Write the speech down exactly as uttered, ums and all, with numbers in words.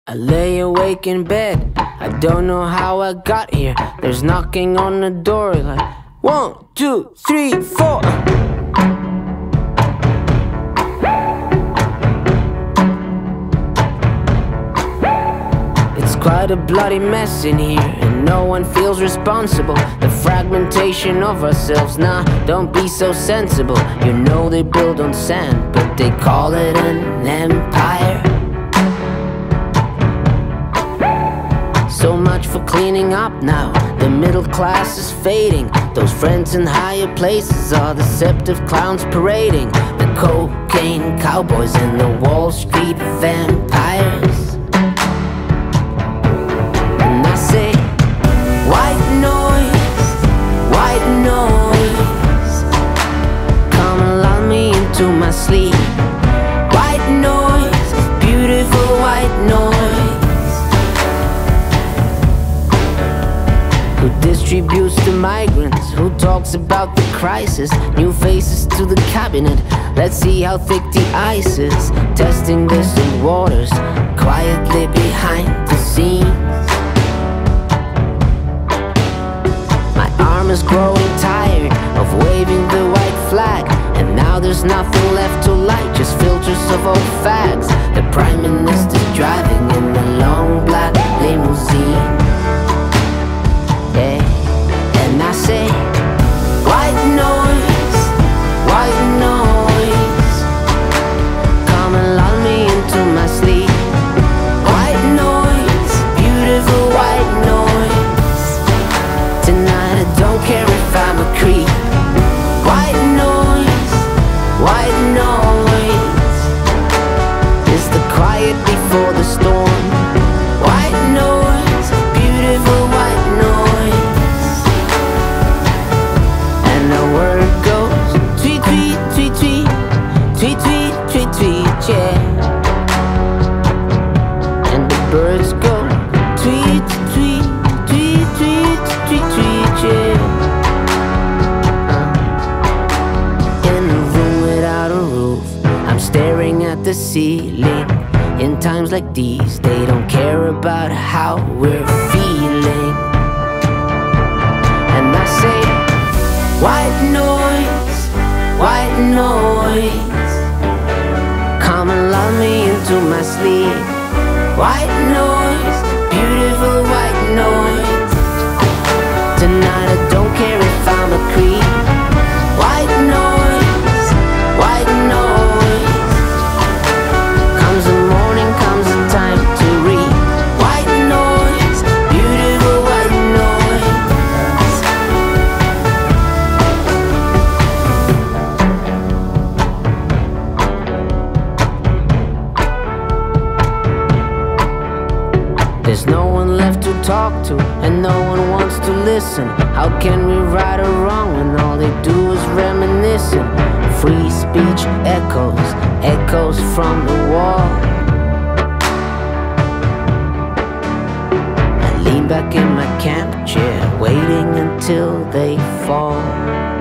I lay awake in bed, I don't know how I got here. There's knocking on the door like one, two, three, four. It's quite a bloody mess in here, and no one feels responsible. The fragmentation of ourselves, nah, don't be so sensible. You know they build on sand, but they call it an empire. So much for cleaning up now, the middle class is fading. Those friends in higher places are deceptive clowns parading. The cocaine cowboys and the Wall Street vampires. And I say, white noise, white noise, come and lull me into my sleep. White noise, beautiful white noise. Who distributes to migrants? Who talks about the crisis? New faces to the cabinet. Let's see how thick the ice is. Testing distant waters, quietly behind the scenes. My arm is growing tired of waving the white flag, and now there's nothing left to light, just filters of old fags. The Prime Minister's driving in the long black limousine. Yeah. And I say, white noise, white noise, come and lull me into my sleep. White noise, beautiful white noise. Tonight I don't care if I'm a creep. White noise, white noise, is the quiet before the storm. White noise, beautiful white noise. Birds go tweet, tweet, tweet, tweet, tweet, tweet, yeah. uh. In a room without a roof, I'm staring at the ceiling. In times like these, they don't care about how we're feeling. And I say, white noise, white noise, come and lull me into my sleep. White noise, beautiful white noise. Tonight I don't care if I'm a creep. White noise, white noise, comes the morning, comes the time to read. White noise, beautiful white There's no one left to talk to, and no one wants to listen. How can we right or wrong when all they do is reminiscing? Free speech echoes, echoes from the wall. I lean back in my camp chair, waiting until they fall.